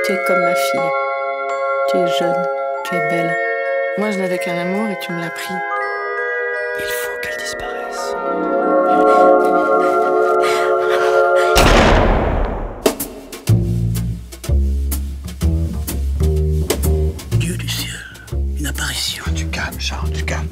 Tu es comme ma fille. Tu es jeune, tu es belle. Moi, je n'avais qu'un amour et tu me l'as pris. Il faut qu'elle disparaisse. Dieu du ciel, une apparition. Du calme, Charles, du calme.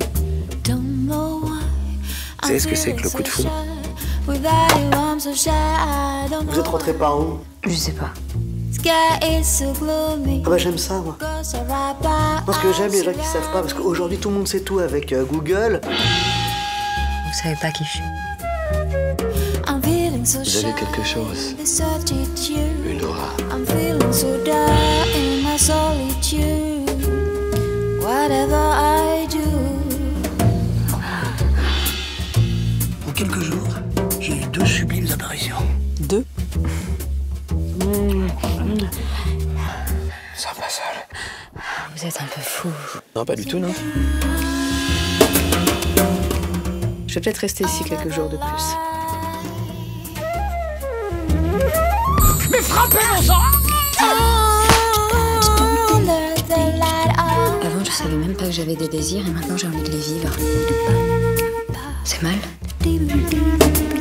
Vous savez ce que c'est que le coup de foudre? Vous Vous êtes rentré par où? Je sais pas. Ah bah j'aime ça, moi. Parce que j'aime les gens qui savent pas, parce qu'aujourd'hui tout le monde sait tout avec Google. Vous savez pas qui je suis. Vous avez quelque chose. Une aura. En quelques jours, j'ai eu 2 sublimes apparitions. 2. Sors pas seul. Vous êtes un peu fou. Non, pas du tout, non. Je vais peut-être rester ici quelques jours de plus. Mais frappez mon sang! Avant, je savais même pas que j'avais des désirs et maintenant j'ai envie de les vivre. C'est mal.